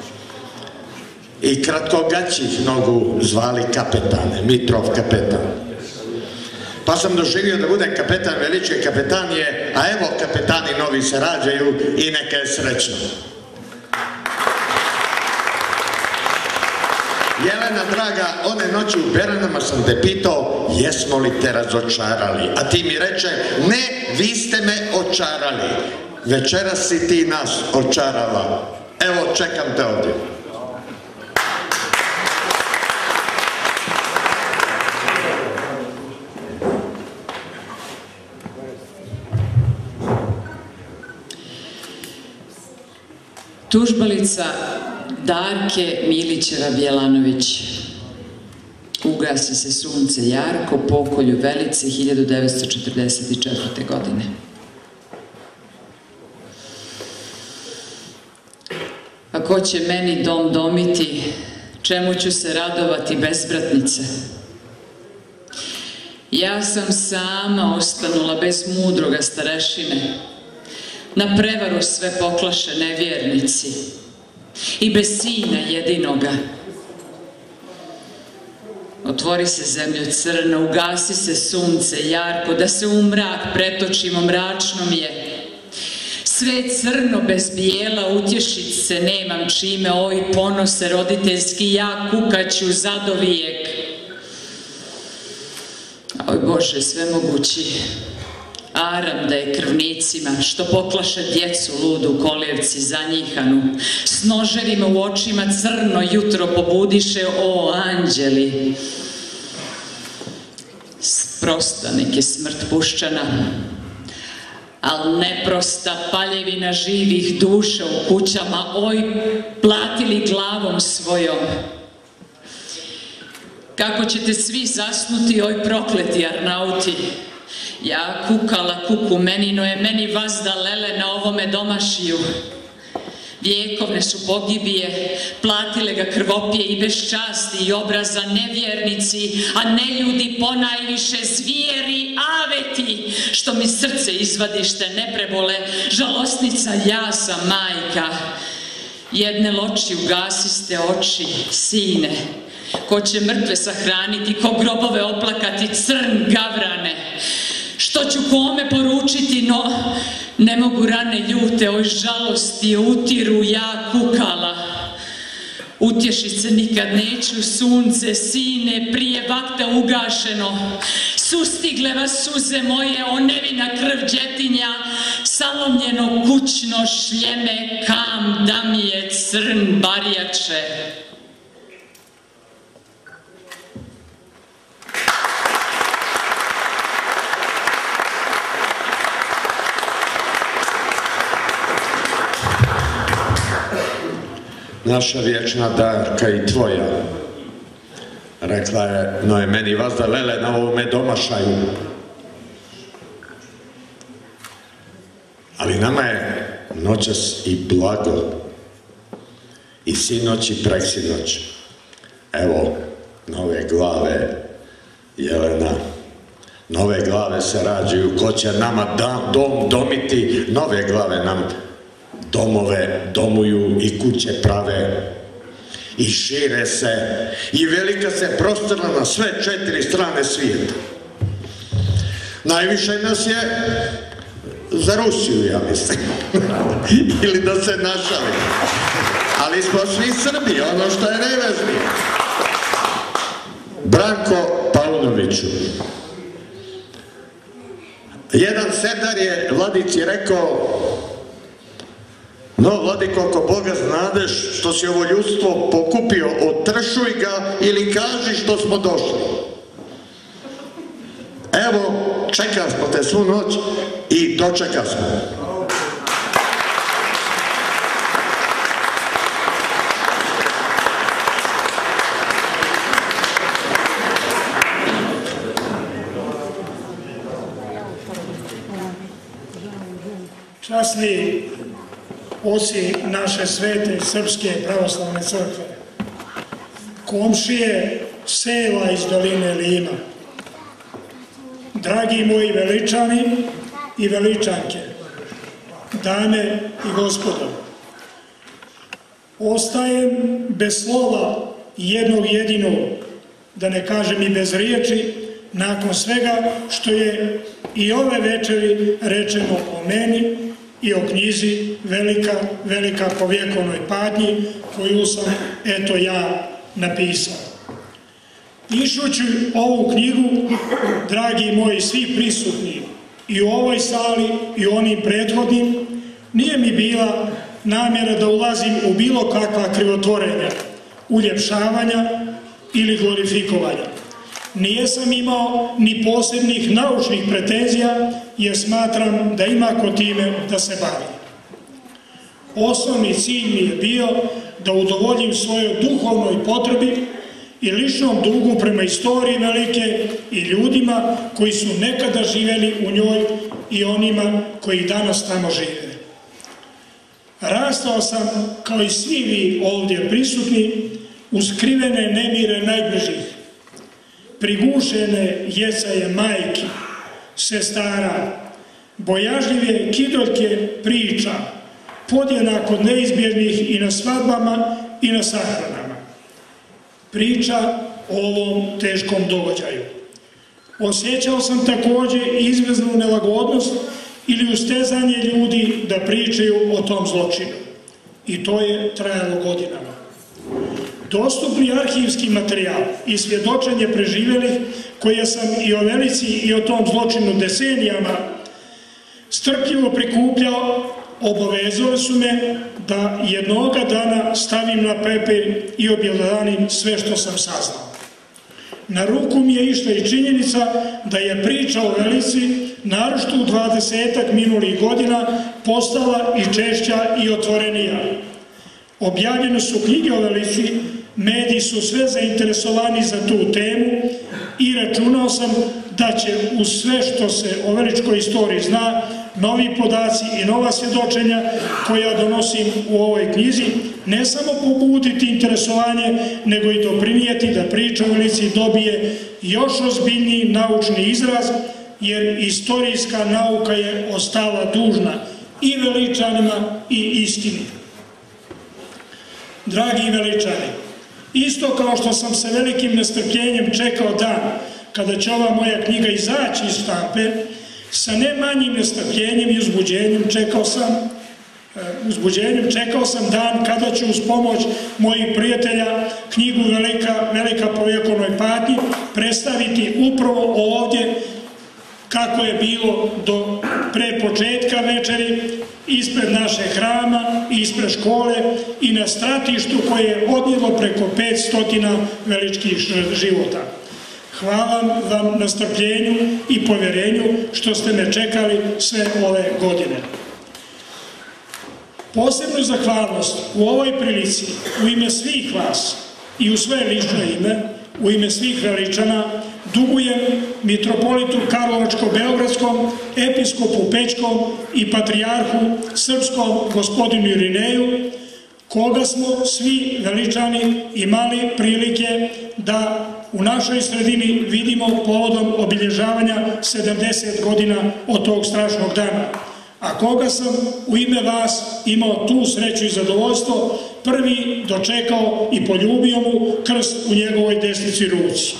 S1: i kratkogaćih nogu zvali kapetane, Mitrov kapetan. Pa sam doživio da budem kapetan Veličke kapetanije, a evo kapetani novi se rađaju i neka je srećno. Jelena, draga, one noći u Beranama sam te pitao jesmo li te razočarali, a ti mi reče ne, vi ste me očarali. Večeras si ti nas očarala. Evo, čekam te ovdje.
S7: Tužbalica Darke Milićeva Bjelanović. Ugasi se sunce jarko, pokolju Velice 1944. godine. A ko će meni dom domiti, čemu ću se radovati bezbratnice? Ja sam sama ostanula bez mudroga starešine, na prevaru sve poklaše nevjernici i bez sina jedinoga. Otvori se zemljo crna, ugasi se sunce jarko, da se u mrak pretočimo, mračno mi je. Sve crno bez bijela, utješit se nemam čime, oj ponose roditeljski, ja kukaću zadovijek. Oj Bože svemogući, aram da je krvnicima, što poklaše djecu ludu u kolijevci zanjihanu, s noževima u očima crno jutro pobudiše, o anđeli. Prosta nek je smrt puščana, al neprosta paljevina živih duša u kućama, oj platili glavom svojom. Kako ćete svi zasnuti, oj prokleti Arnauti, ja kukala kuku menino je meni vazda lele na ovome domašiju. Vjekovne su pogibije, platile ga krvopije i bez časti i obraza nevjernici, a ne ljudi ponajviše zvijeri, aveti, što mi srce izvadište ne prebole, žalosnica ja sam majka. Jedne loči ugasiste oči, sine, ko će mrtve sahraniti, ko grobove oplakati, crn gavrane. Što ću kome poručiti, no ne mogu rane ljute, oj žalosti utiru ja kukala. Utješit se nikad neću, sunce, sine, prije vakta ugašeno. Sustigle vas suze moje, o nevina krv djetinja, salomljeno kućno šljeme, kam da mi je crn barjače.
S1: Naša vječna Darka i tvoja, rekla je, no je meni vazda lele na ovome domašaju. Ali nama je noćas i blago, i sinoć i preksinoć. Evo, nove glave, Jelena, nove glave se rađaju, ko će nama dom domiti, nove glave nam domove domuju i kuće prave i šire se i velika se prostrla na sve 4 strane svijeta. Najviše nas je za Rusiju, ja mislim, ili da se našali, ali smo svi Srbi, ono što je najvažnije. Branko Paunoviću, jedan sedar je Vladici rekao: no, Vladiko, ako Boga znadeš što si ovo ljudstvo pokupio, otršuj ga ili kaži što smo došli. Evo, čeka smo te svu noć i dočeka smo.
S8: Časni oci naše svete Srpske pravoslavne crkve, komšije sela iz doline Lima, dragi moji veličani i veličanke, dame i gospodo, ostajem bez slova jednog jedinog, da ne kažem i bez riječi, nakon svega što je i ove večeri rečeno o meni i o knjizi Velika po vjekovnoj patnji, koju sam, eto, ja napisao. Pišući ovu knjigu, dragi moji svi prisutni, i u ovoj sali i u onim prethodnim, nije mi bila namjera da ulazim u bilo kakva krivotvorenja, uljepšavanja ili glorifikovanja. Nijesam imao ni posebnih naučnih pretenzija, jer smatram da ima ko time da se bavi. Osnovni cilj mi je bio da udovoljim svojoj duhovnoj potrebi i ličnom dugu prema istoriji velike i ljudima koji su nekada živjeli u njoj i onima koji danas tamo žive. Rastao sam, kao i svi vi ovdje prisutni, u skrivene nemire najbližih, prigušene jecaje majki, sestara, bojažljive kidoljke priča, podjednako neizbježnih i na svadbama i na sahranama. Priča o ovom teškom događaju. Osjećao sam također izveznu nelagodnost ili ustezanje ljudi da pričaju o tom zločinu. I to je trajalo godinama. Dostupni arhivski materijal i svjedočenje preživjelih, koje sam i o Velici i o tom zločinu decenijama strpljivo prikupljao, obavezali su me da jednoga dana stavim na papir i objelodanim sve što sam saznao. Na ruku mi je išla i činjenica da je priča o Velici, naročito u 20-ak minulih godina, postala i češća i otvorenija. Objavljene su knjige o Velici, mediji su sve zainteresovani za tu temu i računao sam da će uz sve što se o veličkoj istoriji zna, novi podaci i nova svjedočenja koja donosim u ovoj knjizi, ne samo pobuditi interesovanje, nego i doprinijeti da priča o Velici dobije još ozbiljniji naučni izraz, jer istorijska nauka je ostala dužna i Veličanima i istini. Dragi Veličani, isto kao što sam sa velikim nestrpljenjem čekao dan kada će ova moja knjiga izaći iz štampe, sa ne manjim nestrpljenjem i uzbuđenjem čekao sam dan kada ću uz pomoć mojih prijatelja knjigu Velika po vjekovnoj patnji predstaviti upravo ovdje kako je bilo do pre početka večeri, ispred naše hrama, ispred škole i na stratištu koje je odnijelo preko 500 veličkih života. Hvala vam na strpljenju i povjerenju što ste me čekali sve ove godine. Posebnu zahvalnost u ovoj prilici, u ime svih vas i u svoje lično ime, u ime svih Veličana, dugujem mitropolitu Karlovačko-Beogradskom, episkopu Pećkom i patrijarhu srpskom gospodinu Irineju, koga smo svi Veličani imali prilike da u našoj sredini vidimo povodom obilježavanja 70 godina od tog strašnog dana, a koga sam u ime vas imao tu sreću i zadovoljstvo prvi dočekao i poljubio mu krst u njegovoj desnici ruci.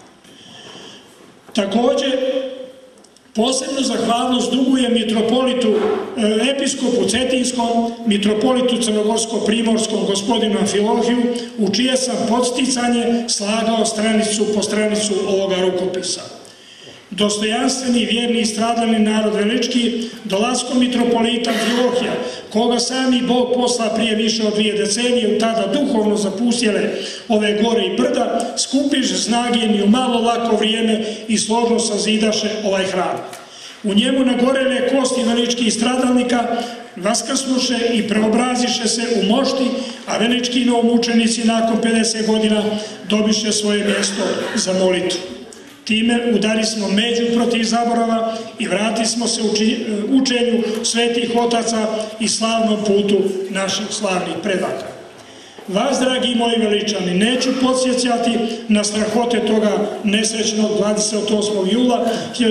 S8: Također, posebnu zahvalnost dugujem mitropolitu, episkopu Cetinskom, mitropolitu Crnogorsko-Primorskom gospodinu Amfilohiju, u čije sam podsticanje slagao stranicu po stranicu ovoga rukopisa. Dostojanstveni, vjerni i stradalni narod velički, dolaskom mitropolita Amfilohija, koga sami Bog posla prije više od 2 decenije, tada duhovno zapustjele ove gore i brda, skupiše snage i u malo lako vrijeme i složno sazidaše ovaj hram. U njemu nagorele kosti veličkih stradalnika vaskrsnuše i preobraziše se u mošti, a velički novomučenici nakon 50 godina dobiše svoje mjesto za molitvu. Time udari smo među protiv zaborava i vrati smo se učenju svetih otaca i slavnom putu naših slavnih predaka. Vas, dragi moji Veličani, neću podsjećati na strahote toga nesrećnog 28. jula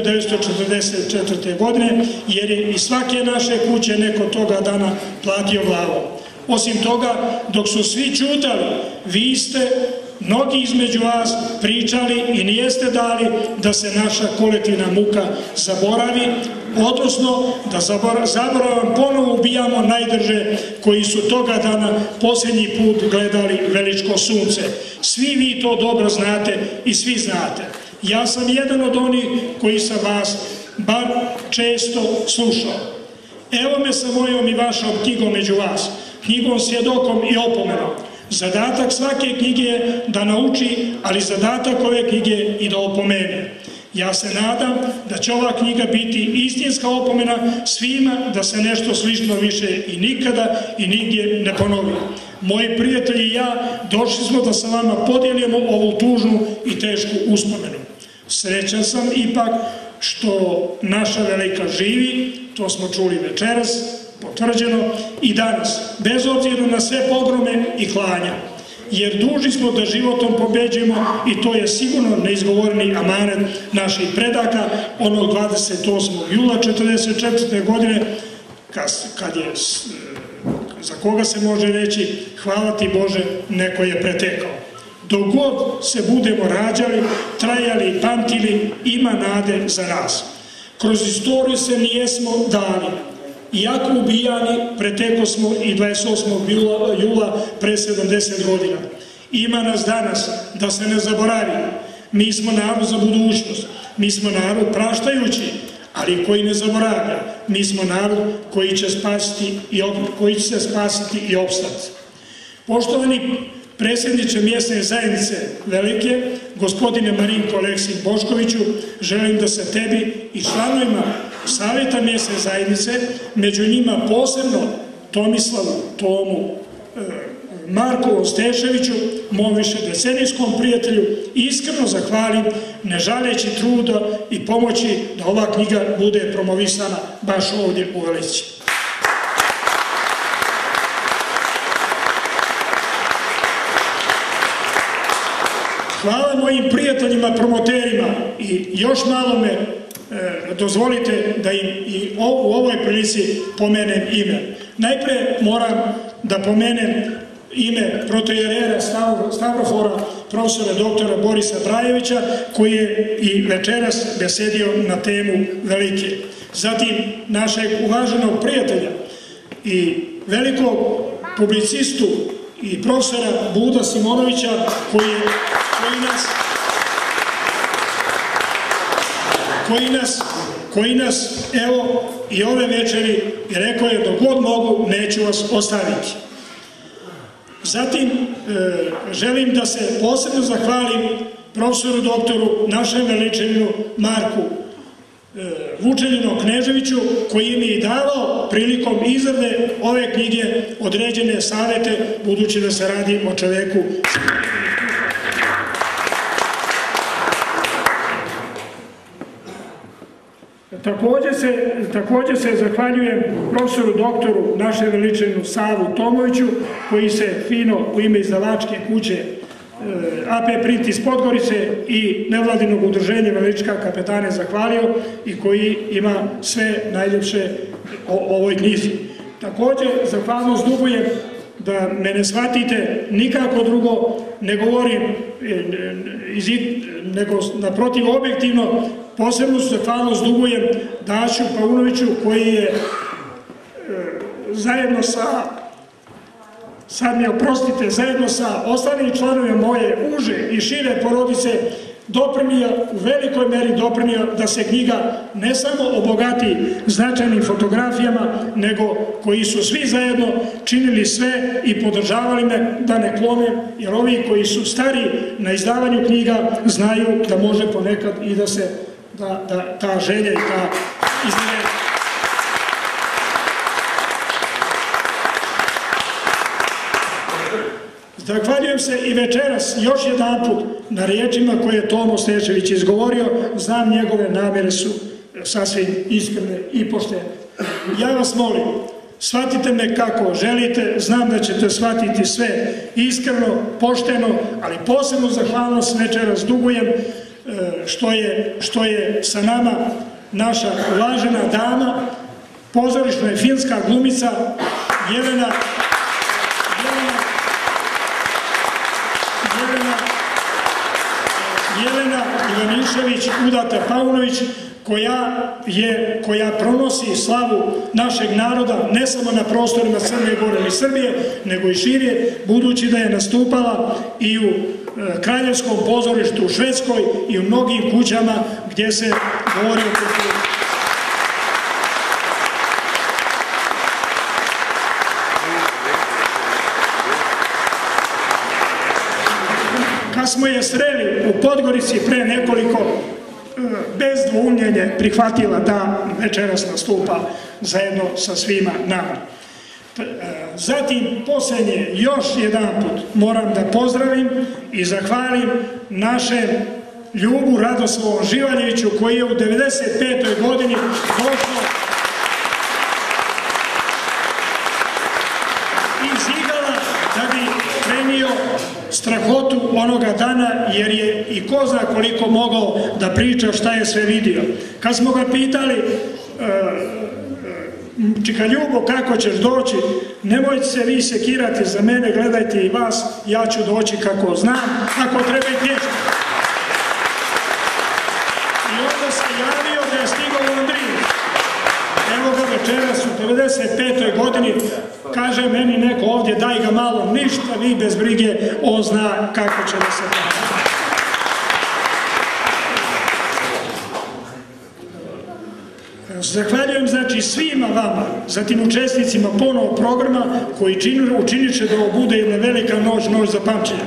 S8: 1944. godine, jer je iz svake naše kuće neko toga dana platio glavom. Osim toga, dok su svi čutali, vi ste, mnogi između vas, pričali i nijeste dali da se naša kolektivna muka zaboravi, odnosno da zaboravom ponovo ubijamo najdrže koji su toga dana posljednji put gledali veličko sunce. Svi vi to dobro znate i svi znate. Ja sam jedan od onih koji sam vas bar često slušao. Evo me sa mojom i vašom knjigom među vas, knjigom svjedokom i opomenom. Zadatak svake knjige je da nauči, ali zadatak ove knjige i da opomene. Ja se nadam da će ova knjiga biti istinska opomena svima da se nešto slično više i nikada i nigdje ne ponovi. Moji prijatelji i ja došli smo da sa vama podijelimo ovu tužnu i tešku uspomenu. Srećan sam ipak što naša velika živi, to smo čuli večeras, potvrđeno i danas, bez obzira na sve pogrome i klanja. Jer dužni smo da životom pobeđujemo i to je sigurno neizgovoreni amanet naših predaka, onog 28. jula 1944. godine, za koga se može reći hvala ti Bože, neko je pretekao. Dok god se budemo rađali, trajali i pamtili, ima nade za nas. Kroz istoriju se nijesmo dali. Iako ubijani, preteko smo i 28. jula pre 70 godina. Ima nas danas, da se ne zaboravi. Mi smo narod za budućnost. Mi smo narod praštajući, ali koji ne zaboravlja. Mi smo narod koji će se spasiti i opstati. Poštovani predsjedniče mjesne zajednice Velike, gospodine Marinko Aleksij Boškoviću, želim da se tebi i članovima Savjeta mjesne zajednice, među njima posebno Tomislavu, Tomu, Marku Steševiću, mom višedecenijskom prijatelju, iskreno zahvalim, ne žaleći truda i pomoći da ova knjiga bude promovisana baš ovdje u Velici. Hvala mojim prijateljima, promoterima i još malo me dozvolite da im i u ovoj prilici pomenem ime. Najpre moram da pomenem ime protoijerera Stavrofora, profesora doktora Borisa Brajevića, koji je i večeras besedio na temu Velike. Zatim našeg uvaženog prijatelja i velikog publicistu i profesora Buda Simonovića, koji nas, evo, i ove večeri i rekao je dok god mogu, neću vas ostaviti. Zatim, želim da se posebno zahvalim profesoru doktoru, našem veličaninu Marku Vučeljino-Kneževiću, koji mi je davao prilikom izrade ove knjige određene savete, budući da se radi o čoveku. Također se zahvaljujem profesoru doktoru, našem veličaninu Savu Tomoviću, koji se fino u ime izdavačke kuće AP Print iz Podgorice i nevladinog udruženja Velička kapetane zahvalio i koji ima sve najljepše o ovoj knjizi. Također zahvalnost dugujem, da me ne shvatite nikako drugo, ne govorim, nego naprotiv objektivno, posebno zahvalnost dugujem Dašu Paunoviću, koji je zajedno sa, sad mi oprostite, zajedno sa ostalim članovima moje uže i šire porodice doprinio, u velikoj meri doprinio da se knjiga ne samo obogati značajnim fotografijama, nego koji su svi zajedno činili sve i podržavali me da ne klonem, jer ovi koji su stari na izdavanju knjiga znaju da može ponekad i da se da ta želja i ta izdanje. Zahvaljujem se i večeras još jedan put na riječima koje je Tomo Stešević izgovorio. Znam, njegove namjere su sasvim iskrene i poštene. Ja vas molim, shvatite me kako želite, znam da ćete shvatiti sve iskreno, pošteno, ali posebno zahvalnost večeras dugujem što je sa nama naša uvažena dama, pozorišna je filmska glumica Jelena Ivanišević Udata Paunović, koja pronosi slavu našeg naroda ne samo na prostorima Crne Gore ili Srbije, nego i šire, budući da je nastupala i u Kraljevskom pozorištu u Švedskoj i u mnogim kućama gdje se govori o kulturi. Kad smo je sreli u Podgorici pre nekoliko, bez dvoumljenja prihvatila da večeras nastupa zajedno sa svima nama. Zatim, posljednje, još jedan put moram da pozdravim i zahvalim našem Ljubu Radoslovom Živaljeviću, koji je u 95. godini došao iz Igala da bi prenio strahotu onoga dana, jer je i ko zna koliko mogao da priča šta je sve vidio. Kad smo ga pitali, čika Ljubo, kako ćeš doći, nemojte se vi sekirati za mene, gledajte i vas, ja ću doći kako znam, ako treba i pješati. I I onda se javio da je stigao u Andriju. Evo ga večeras u 95. godini, kaže meni neko ovdje, daj ga malo, ništa, vi bez brige, on zna kako će da se pravi. Zahvaljujem znači svima vama, zatim učesnicima ponovog programa koji učinit će da ovo bude jedna velika noć, noć za pamćenje.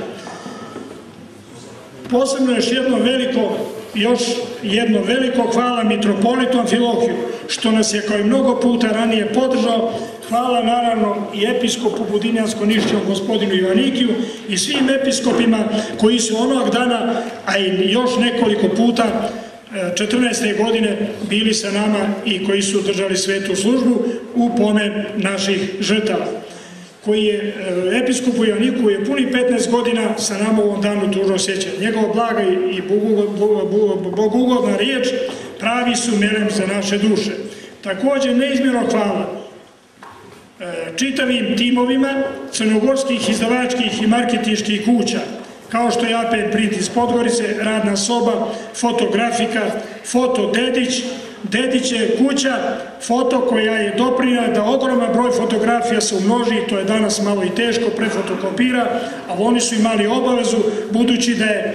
S8: Posebno još jedno veliko hvala mitropolitu Amfilohiju, što nas je kao i mnogo puta ranije podržao. Hvala naravno i episkopu Budinjansko-Nišćom gospodinu Ivanikiju i svim episkopima koji su onog dana, a i još nekoliko puta 14. godine bili sa nama i koji su držali svetu službu u pomen naših žrtava. Koji je episkopu Ivaniku je puni 15 godina sa nama u ovom danu tužno sjeća. Njegova blaga i bogugodna riječ pravi su melem za naše duše. Također neizmjerno hvala čitavim timovima crnogorskih izdavačkih i marketinških kuća, kao što je AP Print iz Podgorice, Radna soba, Fotografika, Foto Dedić, Dediće kuća, foto koja je doprinijela da ogroman broj fotografija se umnoži, to je danas malo i teško, prefotokopira, ali oni su imali obavezu, budući da je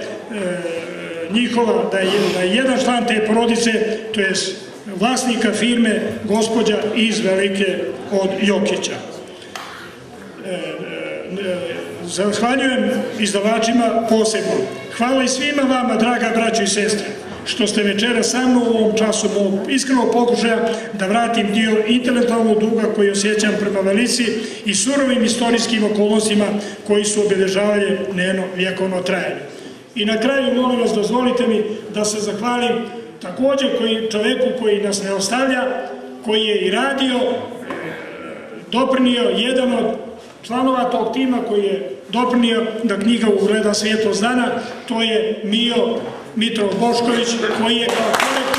S8: jedan član te porodice, to je vlasnika firme, gospođa iz Velike od Jokića. Zahvaljujem izdavačima posebno. Hvala i svima vama, draga braćo i sestre, što ste večera sa mnom u ovom času mog iskrenog pokušaja da vratim dio intelektualnog duga koji osjećam prema Velici i surovim istorijskim okolnostima koji su obilježavali njeno vjekovno trajanje. I na kraju, molim vas, dozvolite mi da se zahvalim također čoveku koji nas ne ostavlja, koji je i radio, doprinio jedan od članova tog tima koji je doprinio da knjiga ugleda svjetlost dana, to je Mio Mitrov Bošković, koji je kao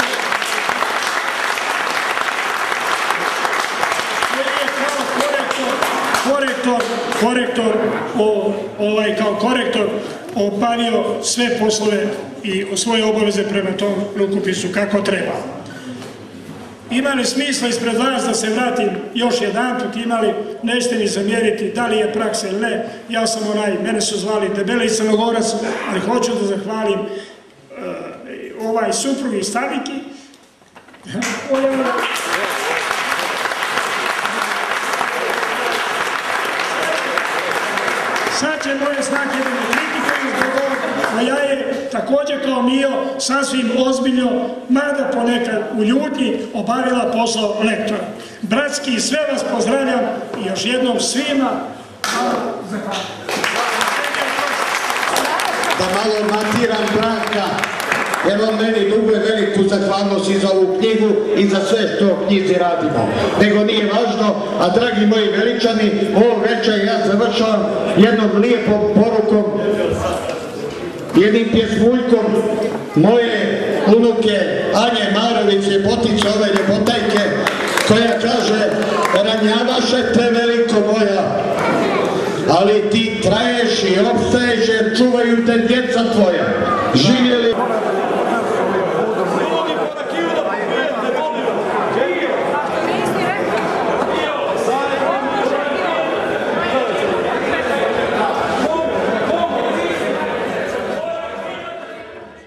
S8: korektor obavio sve poslove i svoje obaveze prema tom rukopisu kako treba. Ima li smisla ispred vas da se vratim još jedan put, imali, nećete mi zamjeriti da li je praksa ili ne, ja sam mene su zvali Debeli Crnogorac, ali hoću da zahvalim suprugi Staviki. Sad će moje znake da me kritikuju zbog ovog, a ja je također kao Mio sasvim ozbiljno, mada ponekad u ljutnji, obavila posao lektora. Bratski, sve vas pozdravljam i još jednom svima zahvalim.
S1: Da malo matiram Branka, jer on meni duguje veliku zahvalnost i za ovu knjigu i za sve što u knjizi radimo. Nego nije važno, a dragi moji veličani, ovo večer ja završavam jednom lijepom porukom, jednim pjesmuljkom moje unuke Anje Marović, ljepotice ove ljepotajke, koja kaže: ranjavaše te veliko moja, ali ti traješ i opstaješ jer čuvaju te